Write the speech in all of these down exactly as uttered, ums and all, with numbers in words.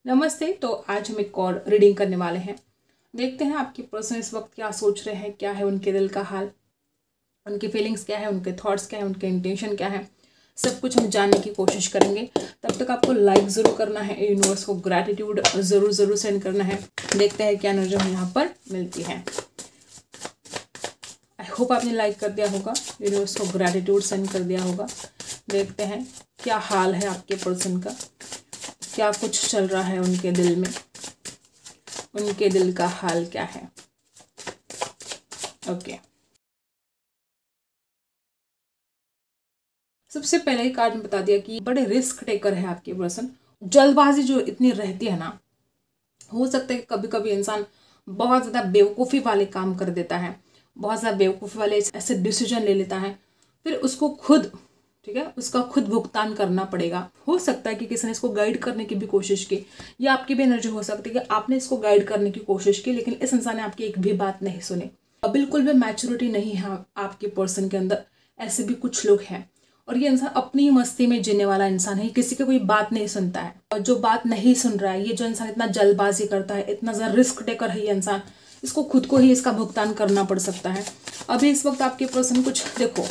नमस्ते। तो आज हम एक और रीडिंग करने वाले हैं। देखते हैं आपकी पर्सन इस वक्त क्या सोच रहे हैं, क्या है उनके दिल का हाल, उनकी फीलिंग्स क्या है, उनके थॉट्स क्या है, उनके इंटेंशन क्या है, सब कुछ हम जानने की कोशिश करेंगे। तब तक आपको लाइक ज़रूर करना है, यूनिवर्स को ग्रैटिट्यूड ज़रूर ज़रूर सेंड करना है। देखते हैं क्या एनर्जी हमें यहाँ पर मिलती है। आई होप आपने लाइक कर दिया होगा, यूनिवर्स को ग्रैटिट्यूड सेंड कर दिया होगा। देखते हैं क्या हाल है आपके पर्सन का, क्या कुछ चल रहा है उनके दिल में, उनके दिल का हाल क्या है। ओके, सबसे पहले ही कार्ड में बता दिया कि बड़े रिस्क टेकर है आपके पर्सन। जल्दबाजी जो इतनी रहती है ना, हो सकता है कि कभी कभी इंसान बहुत ज़्यादा बेवकूफ़ी वाले काम कर देता है, बहुत ज़्यादा बेवकूफ़ी वाले ऐसे डिसीजन ले लेता है, फिर उसको खुद ठीक है उसका खुद भुगतान करना पड़ेगा। हो सकता है कि किसी ने इसको गाइड करने की भी कोशिश की, या आपकी भी एनर्जी हो सकती है कि आपने इसको गाइड करने की कोशिश की, लेकिन इस इंसान ने आपकी एक भी बात नहीं सुनी। बिल्कुल भी मैच्योरिटी नहीं है आपके पर्सन के अंदर। ऐसे भी कुछ लोग हैं, और ये इंसान अपनी ही मस्ती में जीने वाला इंसान है, किसी की कोई बात नहीं सुनता है। और जो बात नहीं सुन रहा है, ये जो इंसान इतना जल्दबाजी करता है, इतना ज़्यादा रिस्क टेकर है ये इंसान, इसको खुद को ही इसका भुगतान करना पड़ सकता है। अभी इस वक्त आपके पर्सन कुछ देखो,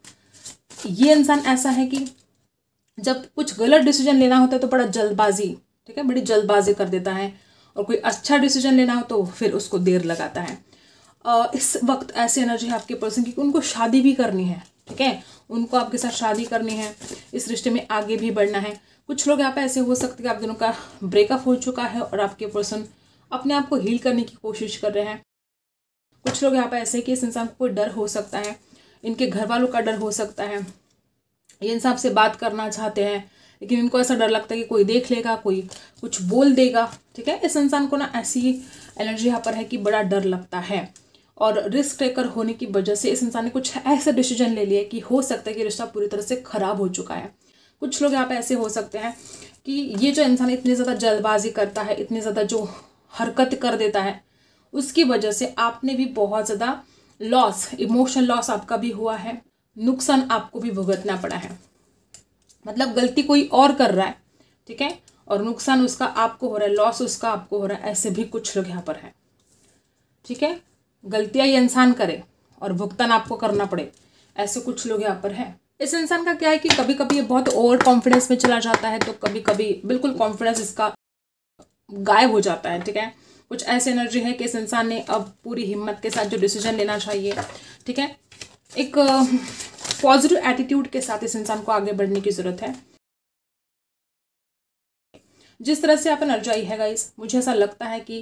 ये इंसान ऐसा है कि जब कुछ गलत डिसीजन लेना होता है तो बड़ा जल्दबाजी ठीक है बड़ी जल्दबाजी कर देता है, और कोई अच्छा डिसीजन लेना हो तो फिर उसको देर लगाता है। इस वक्त ऐसी एनर्जी है आपके पर्सन की कि उनको शादी भी करनी है, ठीक है, उनको आपके साथ शादी करनी है, इस रिश्ते में आगे भी बढ़ना है। कुछ लोग यहाँ पे ऐसे हो सकते हैं कि आप दोनों का ब्रेकअप हो चुका है और आपके पर्सन अपने आप को हील करने की कोशिश कर रहे हैं। कुछ लोग यहाँ पे ऐसे कि इस इंसान को कोई डर हो सकता है, इनके घर वालों का डर हो सकता है, ये इंसान से बात करना चाहते हैं लेकिन इनको ऐसा डर लगता है कि कोई देख लेगा, कोई कुछ बोल देगा, ठीक है। इस इंसान को ना ऐसी एनर्जी यहाँ पर है कि बड़ा डर लगता है, और रिस्क टेकर होने की वजह से इस इंसान ने कुछ ऐसे डिसीजन ले लिए कि हो सकता है कि रिश्ता पूरी तरह से खराब हो चुका है। कुछ लोग यहाँ पे ऐसे हो सकते हैं कि ये जो इंसान इतनी ज़्यादा जल्दबाजी करता है, इतनी ज़्यादा जो हरकत कर देता है, उसकी वजह से आपने भी बहुत ज़्यादा लॉस, इमोशनल लॉस आपका भी हुआ है, नुकसान आपको भी भुगतना पड़ा है। मतलब गलती कोई और कर रहा है, ठीक है, और नुकसान उसका आपको हो रहा है, लॉस उसका आपको हो रहा है। ऐसे भी कुछ लोग यहाँ पर हैं, ठीक है। गलतियां ये इंसान करे और भुगतान आपको करना पड़े, ऐसे कुछ लोग यहाँ पर हैं। इस इंसान का क्या है कि कभी कभी ये बहुत ओवर कॉन्फिडेंस में चला जाता है, तो कभी कभी बिल्कुल कॉन्फिडेंस इसका गायब हो जाता है, ठीक है। कुछ ऐसी एनर्जी है कि इस इंसान ने अब पूरी हिम्मत के साथ जो डिसीजन लेना चाहिए, ठीक है, एक पॉजिटिव एटीट्यूड के साथ इस इंसान को आगे बढ़ने की जरूरत है। जिस तरह से आप एनर्जी आई है गाइस, मुझे ऐसा लगता है कि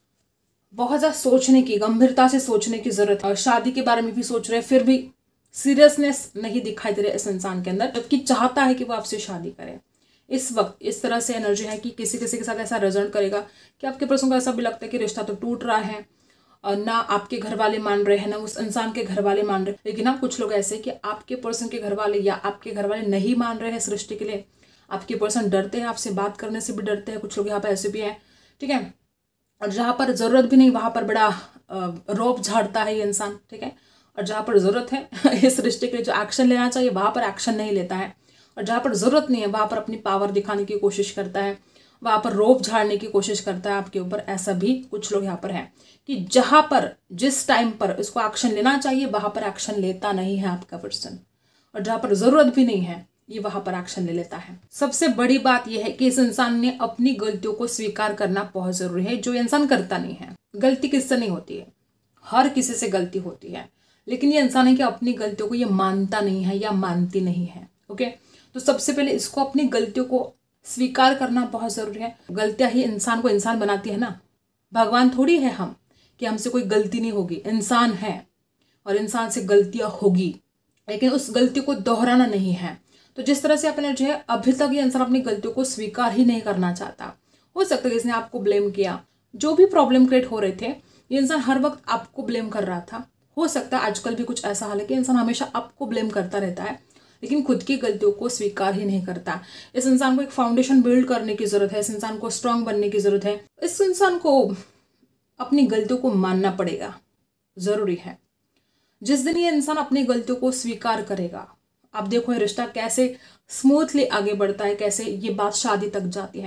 बहुत ज़्यादा सोचने की, गंभीरता से सोचने की जरूरत है। शादी के बारे में भी सोच रहे हैं, फिर भी सीरियसनेस नहीं दिखाई दे रहा इस इंसान के अंदर, जबकि चाहता है कि वो आपसे शादी करे। इस वक्त इस तरह से एनर्जी है कि किसी किसी के साथ ऐसा रेजोनेट करेगा कि आपके पर्सन को ऐसा भी लगता है कि रिश्ता तो टूट रहा है, और ना आपके घर वाले मान रहे हैं, ना उस इंसान के घर वाले मान रहे हैं। लेकिन ना कुछ लोग ऐसे कि आपके पर्सन के घर वाले या आपके घर वाले नहीं मान रहे हैं इस रिश्ते के लिए, आपके पर्सन डरते हैं, आपसे बात करने से भी डरते हैं। कुछ लोग यहाँ पर ऐसे भी हैं, ठीक है, और जहाँ पर ज़रूरत भी नहीं वहाँ पर बड़ा रौब झाड़ता है ये इंसान, ठीक है, और जहाँ पर ज़रूरत है इस रिश्ते के लिए जो एक्शन लेना चाहिए वहाँ पर एक्शन नहीं लेता है, और जहाँ पर ज़रूरत नहीं है वहाँ पर अपनी पावर दिखाने की कोशिश करता है, वहाँ पर रोब झाड़ने की कोशिश करता है आपके ऊपर। ऐसा भी कुछ लोग यहाँ पर हैं कि जहाँ पर जिस टाइम पर इसको एक्शन लेना चाहिए वहाँ पर एक्शन लेता नहीं है आपका पर्सन, और जहाँ पर ज़रूरत भी नहीं है ये वहाँ पर एक्शन ले लेता है। सबसे बड़ी बात यह है कि इस इंसान ने अपनी गलतियों को स्वीकार करना बहुत ज़रूरी है, जो इंसान करता नहीं है। गलती किससे नहीं होती है, हर किसी से गलती होती है, लेकिन ये इंसान है कि अपनी गलतियों को ये मानता नहीं है या मानती नहीं है। ओके, तो सबसे पहले इसको अपनी गलतियों को स्वीकार करना बहुत ज़रूरी है। गलतियाँ ही इंसान को इंसान बनाती है ना, भगवान थोड़ी है हम कि हमसे कोई गलती नहीं होगी। इंसान है और इंसान से गलतियाँ होगी, लेकिन उस गलती को दोहराना नहीं है। तो जिस तरह से अपने जो है अभी तक ये इंसान अपनी गलतियों को स्वीकार ही नहीं करना चाहता। हो सकता है इसने आपको ब्लेम किया, जो भी प्रॉब्लम क्रिएट हो रहे थे ये इंसान हर वक्त आपको ब्लेम कर रहा था। हो सकता है आजकल भी कुछ ऐसा हाल है कि इंसान हमेशा आपको ब्लेम करता रहता है, लेकिन खुद की गलतियों को स्वीकार ही नहीं करता। इस इंसान को एक फाउंडेशन बिल्ड करने की जरूरत है, इस इंसान को स्ट्रांग बनने की जरूरत है। इस इंसान को अपनी गलतियों को मानना पड़ेगा, जरूरी है। जिस दिन ये इंसान अपनी गलतियों को स्वीकार करेगा, आप देखो ये रिश्ता कैसे स्मूथली आगे बढ़ता है, कैसे ये बात शादी तक जाती है।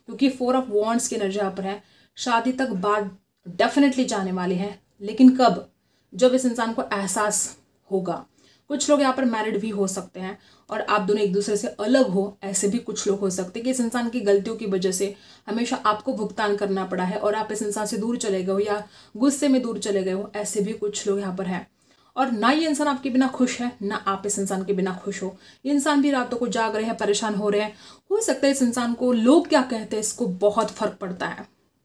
क्योंकि फोर ऑफ वॉन्ड्स की एनर्जी यहाँ पर है। शादी तक बात डेफिनेटली जाने वाली है, लेकिन कब? जब इस इंसान को एहसास होगा। कुछ लोग यहाँ पर मैरिड भी हो सकते हैं और आप दोनों एक दूसरे से अलग हो, ऐसे भी कुछ लोग हो सकते हैं कि इस इंसान की गलतियों की वजह से हमेशा आपको भुगतान करना पड़ा है और आप इस इंसान से दूर चले गए हो या गुस्से में दूर चले गए हो, ऐसे भी कुछ लोग यहाँ पर हैं। और ना ये इंसान आपके बिना खुश है, ना आप इस इंसान के बिना खुश हो। ये इंसान भी रातों को जाग रहे हैं, परेशान हो रहे हैं। हो सकता है इस इंसान को लोग क्या कहते हैं इसको बहुत फर्क पड़ता है,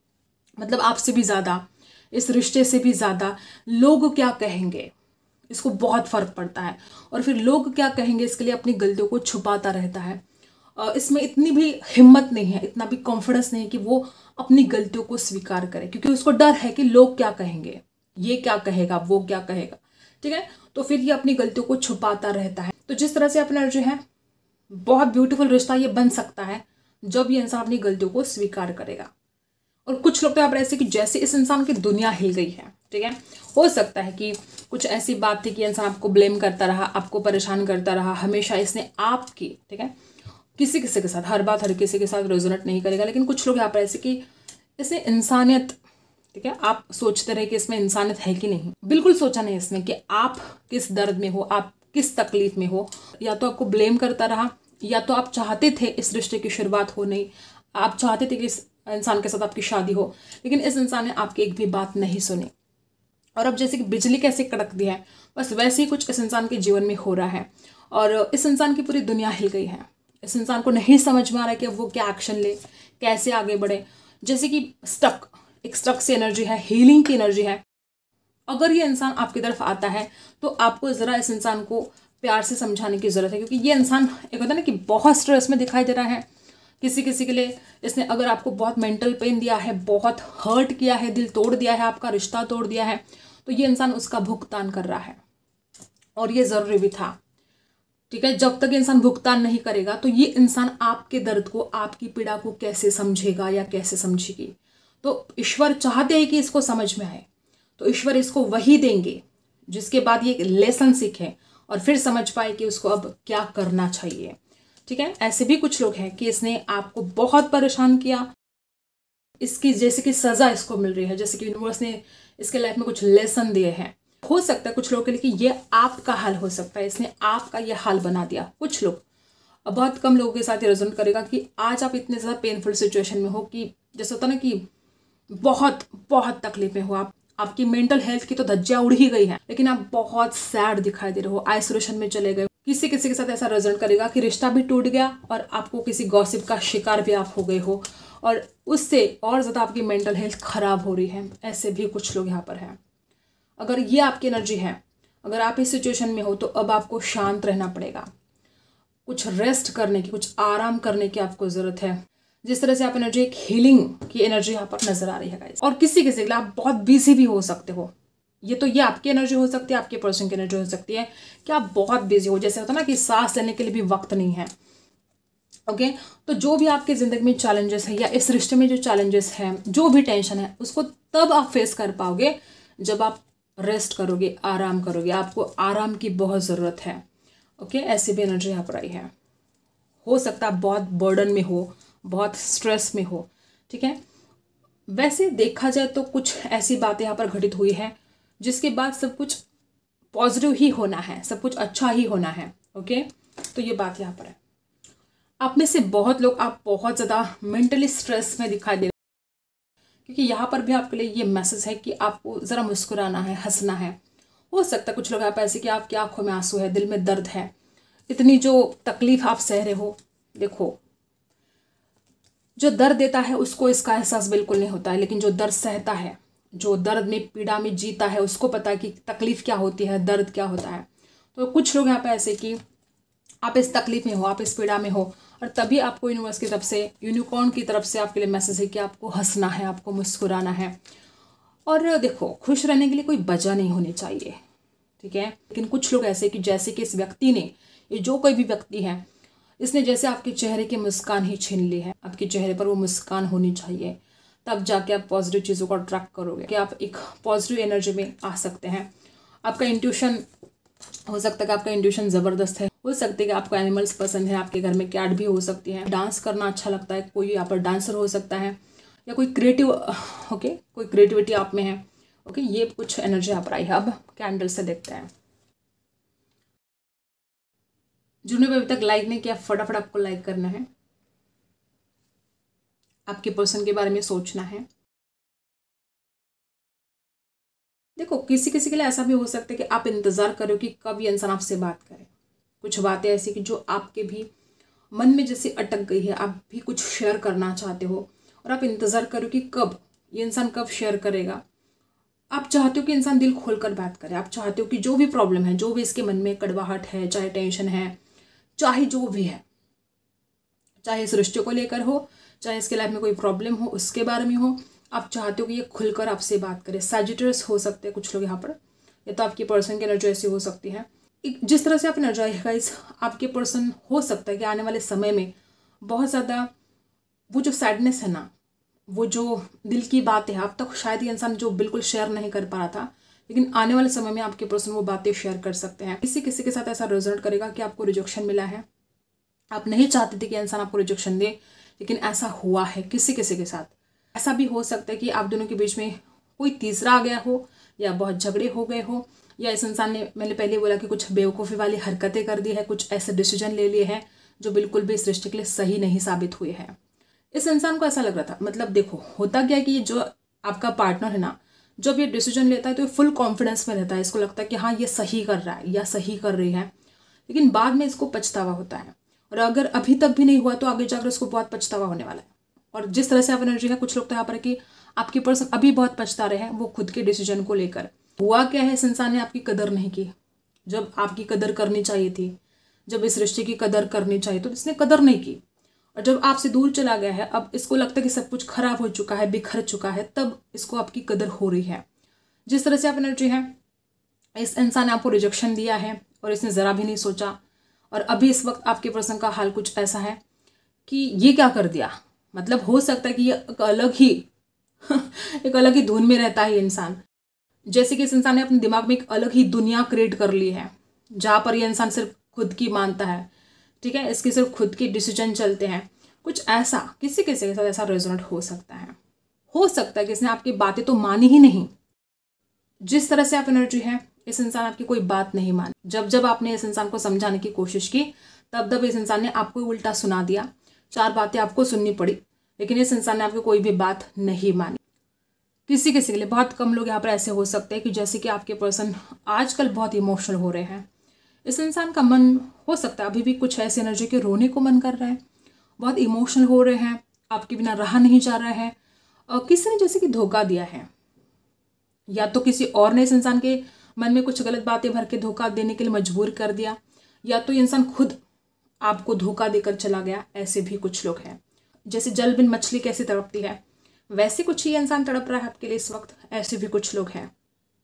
मतलब आपसे भी ज़्यादा, इस रिश्ते से भी ज़्यादा लोग क्या कहेंगे इसको बहुत फर्क पड़ता है। और फिर लोग क्या कहेंगे इसके लिए अपनी गलतियों को छुपाता रहता है। इसमें इतनी भी हिम्मत नहीं है, इतना भी कॉन्फिडेंस नहीं है कि वो अपनी गलतियों को स्वीकार करे, क्योंकि उसको डर है कि लोग क्या कहेंगे, ये क्या कहेगा, वो क्या कहेगा। ठीक है, तो फिर ये अपनी गलतियों को छुपाता रहता है। तो जिस तरह से अपना जो है बहुत ब्यूटीफुल रिश्ता ये बन सकता है जब ये इंसान अपनी गलतियों को स्वीकार करेगा। और कुछ लोग तो यहाँ पर ऐसे कि जैसे इस इंसान की दुनिया हिल गई है। ठीक है, हो सकता है कि कुछ ऐसी बात थी कि इंसान आपको ब्लेम करता रहा, आपको परेशान करता रहा हमेशा। इसने आपकी, ठीक है, किसी किसी के साथ, हर बात हर किसी के साथ रेजोनेट नहीं करेगा, लेकिन कुछ लोग यहाँ पर ऐसे कि इसने इंसानियत, ठीक है, आप सोचते रहे कि इसमें इंसानियत है कि नहीं, बिल्कुल सोचा नहीं इसने कि आप किस दर्द में हो, आप किस तकलीफ में हो। या तो आपको ब्लेम करता रहा, या तो आप चाहते थे इस रिश्ते की शुरुआत हो नहीं, आप चाहते थे कि इस इंसान के साथ आपकी शादी हो, लेकिन इस इंसान ने आपकी एक भी बात नहीं सुनी। और अब जैसे कि बिजली कैसे कड़कती है, बस वैसे ही कुछ इस इंसान के जीवन में हो रहा है। और इस इंसान की पूरी दुनिया हिल गई है। इस इंसान को नहीं समझ में आ रहा है कि अब वो क्या एक्शन ले, कैसे आगे बढ़े। जैसे कि स्टक, एक स्टक से एनर्जी है, हीलिंग की एनर्जी है। अगर ये इंसान आपकी तरफ आता है तो आपको ज़रा इस इंसान को प्यार से समझाने की ज़रूरत है, क्योंकि ये इंसान एक होता है ना कि बहुत स्ट्रेस में दिखाई दे रहा है। किसी किसी के लिए इसने अगर आपको बहुत मेंटल पेन दिया है, बहुत हर्ट किया है, दिल तोड़ दिया है, आपका रिश्ता तोड़ दिया है, तो ये इंसान उसका भुगतान कर रहा है और ये ज़रूरी भी था। ठीक है, जब तक इंसान भुगतान नहीं करेगा तो ये इंसान आपके दर्द को, आपकी पीड़ा को कैसे समझेगा या कैसे समझेगी। तो ईश्वर चाहते हैं कि इसको समझ में आए, तो ईश्वर इसको वही देंगे जिसके बाद ये लेसन सीखे और फिर समझ पाए कि उसको अब क्या करना चाहिए। ठीक है, ऐसे भी कुछ लोग हैं कि इसने आपको बहुत परेशान किया, इसकी जैसे कि सज़ा इसको मिल रही है, जैसे कि यूनिवर्स ने इसके लाइफ में कुछ लेसन दिए हैं। हो सकता है कुछ लोगों के लिए कि ये आपका हाल हो सकता है, इसने आपका ये हाल बना दिया। कुछ लोग, अब बहुत कम लोगों के साथ ये रेजोनेट करेगा कि आज आप इतने ज़्यादा पेनफुल सिचुएशन में हो कि जैसे होता ना कि बहुत बहुत तकलीफ में हो आप, आपकी मेंटल हेल्थ की तो धज्जियां उड़ ही गई है, लेकिन आप बहुत सैड दिखाई दे रहे हो, आइसोलेशन में चले गए। किसी किसी के साथ ऐसा रेजोनेट करेगा कि रिश्ता भी टूट गया और आपको किसी गॉसिप का शिकार भी आप हो गए हो और उससे और ज़्यादा आपकी मेंटल हेल्थ ख़राब हो रही है। ऐसे भी कुछ लोग यहाँ पर हैं। अगर ये आपकी एनर्जी है, अगर आप इस सिचुएशन में हो, तो अब आपको शांत रहना पड़ेगा, कुछ रेस्ट करने की, कुछ आराम करने की आपको ज़रूरत है। जिस तरह से आप एनर्जी, एक हीलिंग की एनर्जी यहाँ पर नजर आ रही है गाइस। और किसी किसी के लिए आप बहुत बिजी भी हो सकते हो। ये तो ये आपकी एनर्जी हो सकती है, आपके पर्सन की एनर्जी हो सकती है कि आप बहुत बिजी हो। जैसे होता है ना कि सांस लेने के लिए भी वक्त नहीं है। ओके, तो जो भी आपकी ज़िंदगी में चैलेंजेस है या इस रिश्ते में जो चैलेंजेस हैं, जो भी टेंशन है, उसको तब आप फेस कर पाओगे जब आप रेस्ट करोगे, आराम करोगे। आपको आराम की बहुत ज़रूरत है। ओके, ऐसी भी एनर्जी यहाँ पर आई है। हो सकता है बहुत बर्डन में हो, बहुत स्ट्रेस में हो। ठीक है, वैसे देखा जाए तो कुछ ऐसी बातें यहाँ पर घटित हुई है जिसके बाद सब कुछ पॉजिटिव ही होना है, सब कुछ अच्छा ही होना है। ओके, तो ये बात यहाँ पर है। आप में से बहुत लोग, आप बहुत ज़्यादा मेंटली स्ट्रेस में दिखाई दे रहे हैं, क्योंकि यहाँ पर भी आपके लिए ये मैसेज है कि आपको ज़रा मुस्कुराना है, हंसना है। हो सकता है कुछ लोग आप ऐसे कि आपकी आंखों में आंसू है, दिल में दर्द है, इतनी जो तकलीफ आप सह रहे हो। देखो, जो दर्द देता है उसको इसका एहसास बिल्कुल नहीं होता है, लेकिन जो दर्द सहता है, जो दर्द में, पीड़ा में जीता है, उसको पता है कि तकलीफ क्या होती है, दर्द क्या होता है। तो कुछ लोग यहाँ पे ऐसे कि आप इस तकलीफ में हो, आप इस पीड़ा में हो, और तभी आपको यूनिवर्स की तरफ से, यूनिकॉर्न की तरफ से आपके लिए मैसेज है कि आपको हंसना है, आपको मुस्कुराना है। और देखो, खुश रहने के लिए कोई वजह नहीं होनी चाहिए। ठीक है, लेकिन कुछ लोग ऐसे कि जैसे कि इस व्यक्ति ने, ये जो कोई भी व्यक्ति है, इसने जैसे आपके चेहरे की मुस्कान ही छीन ली है। आपके चेहरे पर वो मुस्कान होनी चाहिए, तब जाके आप पॉजिटिव चीज़ों को अट्रैक्ट करोगे, कि आप एक पॉजिटिव एनर्जी में आ सकते हैं। आपका इंट्यूशन, हो सकता है कि आपका इंट्यूशन ज़बरदस्त है, हो सकता है कि आपको एनिमल्स पसंद है, आपके घर में कैट भी हो सकती है, डांस करना अच्छा लगता है, कोई यहाँ पर डांसर हो सकता है, या कोई क्रिएटिव ओके कोई क्रिएटिविटी आप में है। ओके ये कुछ एनर्जी यहाँ पर आई है। अब कैंडल से देखते हैं। जिन्होंने भी अभी तक लाइक नहीं किया फटाफट आपको लाइक करना है, आपके पर्सन के बारे में सोचना है। देखो किसी किसी के लिए ऐसा भी हो सकता है कि आप इंतजार करो कि कब ये इंसान आपसे बात करे। कुछ बातें ऐसी कि जो आपके भी मन में जैसे अटक गई है, आप भी कुछ शेयर करना चाहते हो और आप इंतजार करो कि कब ये इंसान कब शेयर करेगा। आप चाहते हो कि इंसान दिल खोलकर बात करे, आप चाहते हो कि जो भी प्रॉब्लम है, जो भी इसके मन में कड़वाहट है, चाहे टेंशन है, चाहे जो भी है, चाहे इस रिश्ते को लेकर हो, चाहे इसके लाइफ में कोई प्रॉब्लम हो उसके बारे में हो, आप चाहते हो कि ये खुलकर आपसे बात करे। सैजिटर्स हो सकते हैं कुछ लोग यहाँ पर, या तो आपकी पर्सन की एनर्जी ऐसी हो सकती है। जिस तरह से आप एनर्जी गाइस, आपके पर्सन हो सकता है कि आने वाले समय में बहुत ज़्यादा वो जो सैडनेस है ना, वो जो दिल की बात है, अब तक शायद ये इंसान जो बिल्कुल शेयर नहीं कर पा रहा था, लेकिन आने वाले समय में आपके पर्सन वो बातें शेयर कर सकते हैं। किसी किसी के साथ ऐसा रिजल्ट करेगा कि आपको रिजेक्शन मिला है, आप नहीं चाहते थे कि इंसान आपको रिजेक्शन दे, लेकिन ऐसा हुआ है किसी किसी के साथ। ऐसा भी हो सकता है कि आप दोनों के बीच में कोई तीसरा आ गया हो, या बहुत झगड़े हो गए हो, या इस इंसान ने, मैंने पहले बोला कि कुछ बेवकूफ़ी वाली हरकतें कर दी है, कुछ ऐसे डिसीजन ले लिए हैं जो बिल्कुल भी इस रिश्ते के लिए सही नहीं साबित हुए हैं। इस इंसान को ऐसा लग रहा था, मतलब देखो होता क्या है कि जो आपका पार्टनर है ना, जब ये डिसीजन लेता है तो ये फुल कॉन्फिडेंस में रहता है, इसको लगता है कि हाँ ये सही कर रहा है या सही कर रही है, लेकिन बाद में इसको पछतावा होता है। और अगर अभी तक भी नहीं हुआ तो आगे जाकर उसको बहुत पछतावा होने वाला है। और जिस तरह से आप एनर्जी है, कुछ लोग तो यहाँ पर कि आपके पर्सन अभी बहुत पछता रहे हैं वो खुद के डिसीजन को लेकर। हुआ क्या है, इस इंसान ने आपकी कदर नहीं की, जब आपकी कदर करनी चाहिए थी, जब इस रिश्ते की कदर करनी चाहिए तो इसने कदर नहीं की, और जब आपसे दूर चला गया है, अब इसको लगता है कि सब कुछ खराब हो चुका है, बिखर चुका है, तब इसको आपकी कदर हो रही है। जिस तरह से आप एनर्जी है, इस इंसान ने आपको रिजेक्शन दिया है और इसने ज़रा भी नहीं सोचा, और अभी इस वक्त आपके पर्सन का हाल कुछ ऐसा है कि ये क्या कर दिया, मतलब हो सकता है कि ये एक अलग ही एक अलग ही धुन में रहता है ये इंसान। जैसे कि इस इंसान ने अपने दिमाग में एक अलग ही दुनिया क्रिएट कर ली है, जहाँ पर ये इंसान सिर्फ खुद की मानता है, ठीक है, इसके सिर्फ खुद के डिसीजन चलते हैं। कुछ ऐसा किसी किसी के साथ ऐसा रेजोनेट हो सकता है। हो सकता है कि इसने आपकी बातें तो मानी ही नहीं। जिस तरह से आप एनर्जी है, इस इंसान आपकी कोई बात नहीं मानी। जब जब आपने इस इंसान को समझाने की कोशिश की, तब तब इस इंसान ने आपको उल्टा सुना दिया, चार बातें आपको सुननी पड़ी, लेकिन इस इंसान ने आपकी कोई भी बात नहीं मानी। किसी किसी के लिए, बहुत कम लोग यहाँ पर ऐसे हो सकते हैं कि जैसे कि आपके पर्सन आजकल बहुत इमोशनल हो रहे हैं। इस इंसान का मन हो सकता है अभी भी कुछ ऐसी एनर्जी के रोने को मन कर रहा है, बहुत इमोशनल हो रहे हैं, आपके बिना रहा नहीं जा रहा है, और किसी ने जैसे कि धोखा दिया है, या तो किसी और ने इस इंसान के मन में कुछ गलत बातें भर के धोखा देने के लिए मजबूर कर दिया, या तो ये इंसान खुद आपको धोखा देकर चला गया। ऐसे भी कुछ लोग हैं। जैसे जल बिन मछली कैसे तड़पती है, वैसे कुछ ये इंसान तड़प रहा है आपके लिए इस वक्त। ऐसे भी कुछ लोग हैं।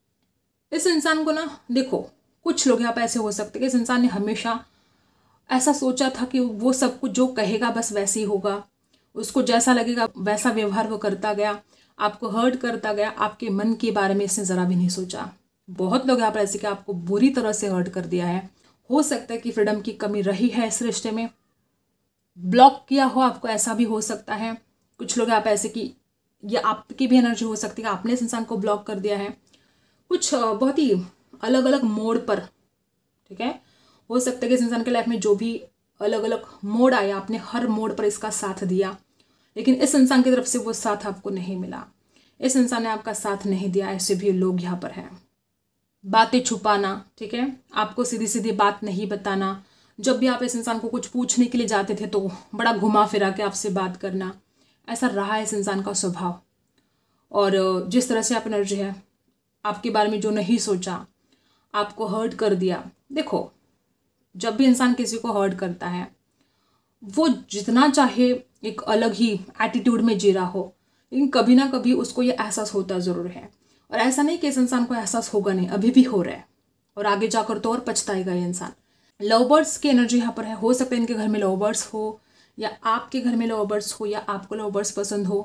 इस इंसान को ना देखो, कुछ लोग यहाँ पे ऐसे हो सकते हैं कि इस इंसान ने हमेशा ऐसा सोचा था कि वो सब कुछ जो कहेगा बस वैसे ही होगा, उसको जैसा लगेगा वैसा व्यवहार वो करता गया, आपको हर्ट करता गया, आपके मन के बारे में इसने ज़रा भी नहीं सोचा। बहुत लोग यहाँ पर ऐसे कि आपको बुरी तरह से हर्ट कर दिया है। हो सकता है कि फ्रीडम की कमी रही है इस रिश्ते में, ब्लॉक किया हो आपको, ऐसा भी हो सकता है। कुछ लोग यहाँ पे ऐसे कि ये आपकी भी एनर्जी हो सकती है, आपने इस इंसान को ब्लॉक कर दिया है कुछ बहुत ही अलग अलग मोड़ पर, ठीक है। हो सकता है कि इस इंसान के लाइफ में जो भी अलग अलग मोड़ आया, आपने हर मोड़ पर इसका साथ दिया, लेकिन इस इंसान की तरफ से वो साथ आपको नहीं मिला, इस इंसान ने आपका साथ नहीं दिया। ऐसे भी लोग यहाँ पर हैं। बातें छुपाना, ठीक है, आपको सीधी सीधी बात नहीं बताना, जब भी आप इस इंसान को कुछ पूछने के लिए जाते थे तो बड़ा घुमा फिरा के आपसे बात करना, ऐसा रहा है इस इंसान का स्वभाव। और जिस तरह से आप एनर्जी है, आपके बारे में जो नहीं सोचा, आपको हर्ट कर दिया। देखो, जब भी इंसान किसी को हर्ट करता है, वो जितना चाहे एक अलग ही एटीट्यूड में जी रहा हो, लेकिन कभी ना कभी उसको ये एहसास होता ज़रूर है। और ऐसा नहीं कि इस इंसान को एहसास होगा नहीं, अभी भी हो रहा है, और आगे जाकर तो और पछताएगा ये इंसान। लव बर्ड्स की एनर्जी यहाँ पर है। हो सकता है इनके घर में लव बर्ड्स हो, या आपके घर में लव बर्ड्स हो, या आपको लव बर्ड्स पसंद हो।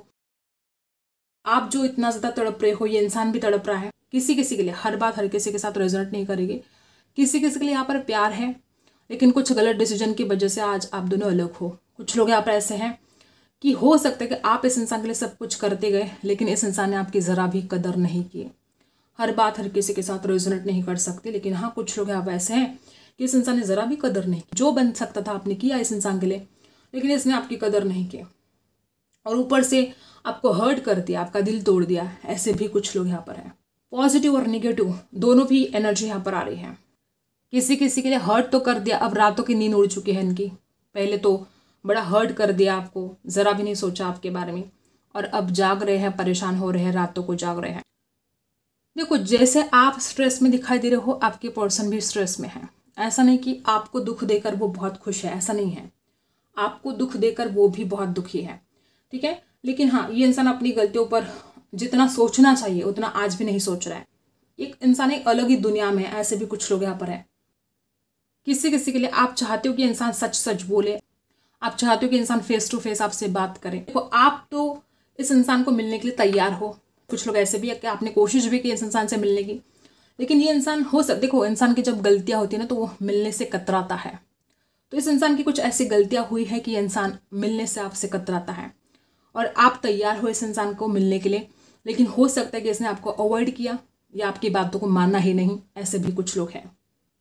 आप जो इतना ज़्यादा तड़प रहे हो, ये इंसान भी तड़प रहा है। किसी किसी के लिए, हर बात हर किसी के साथ रेजोनेट नहीं करेगी। किसी किसी के लिए यहाँ पर प्यार है, लेकिन कुछ गलत डिसीजन की वजह से आज आप दोनों अलग हो। कुछ लोग यहाँ पर ऐसे हैं कि हो सकता है कि आप इस इंसान के लिए सब कुछ करते गए, लेकिन इस इंसान ने आपकी ज़रा भी कदर नहीं की। हर बात हर किसी के साथ रेजोनेट नहीं कर सकती, लेकिन हाँ कुछ लोग यहाँ पर ऐसे हैं कि इस इंसान ने ज़रा भी कदर नहीं की। जो बन सकता था आपने किया इस इंसान के लिए, लेकिन इसने आपकी कदर नहीं की और ऊपर से आपको हर्ट कर दिया, आपका दिल तोड़ दिया। ऐसे भी कुछ लोग यहाँ पर हैं। पॉजिटिव और निगेटिव दोनों भी एनर्जी यहाँ पर आ रही है। किसी किसी के लिए हर्ट तो कर दिया, अब रातों की नींद उड़ चुकी है इनकी। पहले तो बड़ा हर्ट कर दिया आपको, ज़रा भी नहीं सोचा आपके बारे में, और अब जाग रहे हैं, परेशान हो रहे हैं, रातों को जाग रहे हैं। देखो जैसे आप स्ट्रेस में दिखाई दे रहे हो, आपके पर्सन भी स्ट्रेस में है। ऐसा नहीं कि आपको दुख देकर वो बहुत खुश है, ऐसा नहीं है। आपको दुख देकर वो भी बहुत दुखी है, ठीक है। लेकिन हाँ, ये इंसान अपनी गलतियों पर जितना सोचना चाहिए उतना आज भी नहीं सोच रहा है। एक इंसान एक अलग ही दुनिया में है। ऐसे भी कुछ लोग यहाँ पर है। किसी किसी के लिए आप चाहते हो कि इंसान सच सच बोले, आप चाहते हो कि इंसान फेस टू फेस आपसे बात करे। देखो आप तो इस इंसान को मिलने के लिए तैयार हो। कुछ लोग ऐसे भी है कि आपने कोशिश भी की इस इंसान से मिलने की, लेकिन ये इंसान हो सकता, देखो इंसान की जब गलतियां होती है ना तो वो मिलने से कतराता है। तो इस इंसान की कुछ ऐसी गलतियां हुई है कि इंसान मिलने से आपसे कतराता है और आप तैयार हो इस इंसान को मिलने के लिए, लेकिन हो सकता है कि इसने आपको अवॉइड किया या आपकी बातों को माना ही नहीं। ऐसे भी कुछ लोग हैं।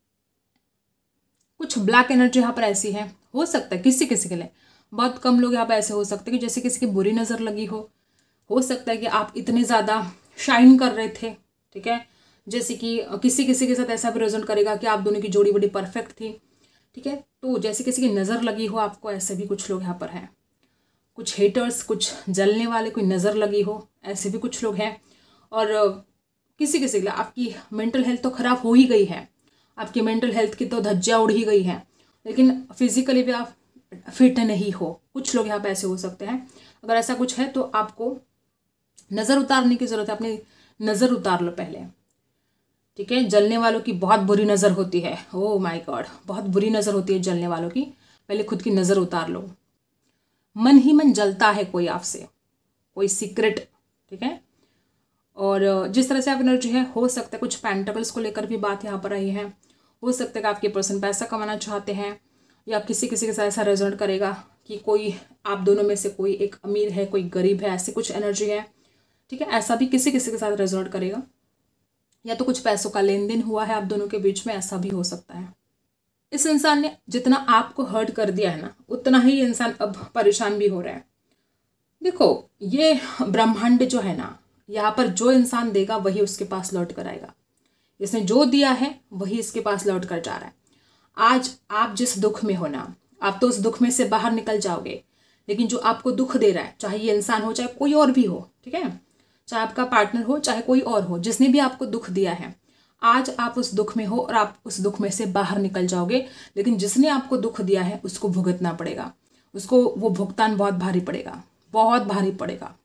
कुछ ब्लैक एनर्जी यहाँ पर ऐसी है। हो सकता है किसी किसी के लिए, बहुत कम लोग यहाँ पर ऐसे हो सकते हैं कि जैसे किसी की बुरी नज़र लगी हो हो सकता है कि आप इतने ज़्यादा शाइन कर रहे थे, ठीक है, जैसे कि किसी किसी के साथ ऐसा भी रेजोनेट करेगा कि आप दोनों की जोड़ी बड़ी परफेक्ट थी, ठीक है। तो जैसे किसी की नज़र लगी हो आपको, ऐसे भी कुछ लोग यहाँ पर हैं। कुछ हेटर्स, कुछ जलने वाले, कोई नज़र लगी हो, ऐसे भी कुछ लोग हैं। और किसी किसी के लिए आपकी मेंटल हेल्थ तो ख़राब हो ही गई है, आपकी मेंटल हेल्थ की तो धज्जियाँ उड़ ही गई हैं, लेकिन फिजिकली भी आप फिट नहीं हो। कुछ लोग यहाँ पे ऐसे हो सकते हैं। अगर ऐसा कुछ है तो आपको नज़र उतारने की ज़रूरत है। अपनी नज़र उतार लो पहले, ठीक है। जलने वालों की बहुत बुरी नज़र होती है। ओह माय गॉड, बहुत बुरी नज़र होती है जलने वालों की। पहले खुद की नज़र उतार लो। मन ही मन जलता है कोई आपसे, कोई सीक्रेट, ठीक है। और जिस तरह से आप एनर्जी है, हो सकता है कुछ पेंटेकल्स को लेकर भी बात यहाँ पर आई है। हो सकता है कि आपके पर्सन पैसा कमाना चाहते हैं, या किसी किसी के साथ ऐसा रेजोनेट करेगा कि कोई आप दोनों में से कोई एक अमीर है, कोई गरीब है, ऐसी कुछ एनर्जी है, ठीक है। ऐसा भी किसी किसी के साथ रेजोनेट करेगा। या तो कुछ पैसों का लेन देन हुआ है आप दोनों के बीच में, ऐसा भी हो सकता है। इस इंसान ने जितना आपको हर्ट कर दिया है ना, उतना ही इंसान अब परेशान भी हो रहा है। देखो ये ब्रह्मांड जो है ना, यहाँ पर जो इंसान देगा वही उसके पास लौट कर आएगा। इसने जो दिया है वही इसके पास लौट कर जा रहा है। आज आप जिस दुख में हो ना, आप तो उस दुख में से बाहर निकल जाओगे, लेकिन जो आपको दुख दे रहा है, चाहे ये इंसान हो चाहे कोई और भी हो, ठीक है, चाहे आपका पार्टनर हो चाहे कोई और हो, जिसने भी आपको दुख दिया है, आज आप उस दुख में हो और आप उस दुख में से बाहर निकल जाओगे। लेकिन जिसने आपको दुख दिया है उसको भुगतना पड़ेगा, उसको वो भुगतान बहुत भारी पड़ेगा, बहुत भारी पड़ेगा।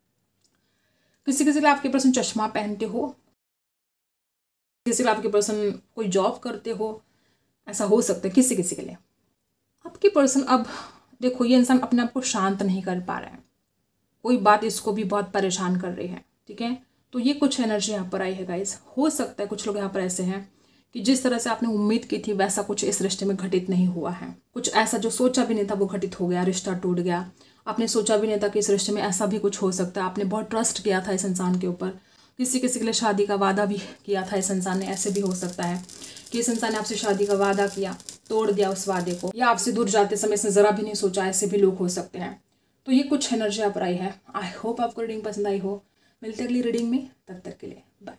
किसी किसी के लिए आपके पर्सन चश्मा पहनते हो, किसी के लिए आपके पर्सन कोई जॉब करते हो, ऐसा हो सकता है किसी किसी के लिए। आपके पर्सन अब देखो, ये इंसान अपने आप को शांत नहीं कर पा रहा है, कोई बात इसको भी बहुत परेशान कर रही है, ठीक है। तो ये कुछ एनर्जी यहाँ पर आई है गाइस। हो सकता है कुछ लोग यहाँ पर ऐसे हैं कि जिस तरह से आपने उम्मीद की थी वैसा कुछ इस रिश्ते में घटित नहीं हुआ है। कुछ ऐसा जो सोचा भी नहीं था वो घटित हो गया, रिश्ता टूट गया। आपने सोचा भी नहीं था कि इस रिश्ते में ऐसा भी कुछ हो सकता है। आपने बहुत ट्रस्ट किया था इस इंसान के ऊपर, किसी किसी के लिए शादी का वादा भी किया था इस इंसान ने। ऐसे भी हो सकता है कि इस इंसान ने आपसे शादी का वादा किया, तोड़ दिया उस वादे को, या आपसे दूर जाते समय इसने ज़रा भी नहीं सोचा। ऐसे भी लोग हो सकते हैं। तो ये कुछ एनर्जी यहाँ पर आई है। आई होप आपको रीडिंग पसंद आई हो। मिलते अगली रीडिंग में, तब तक के लिए बाय।